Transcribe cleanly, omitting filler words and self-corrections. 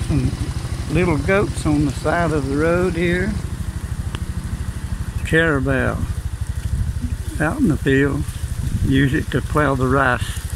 Some little goats on the side of the road here. Carabao out in the field. Use it to plow the rice.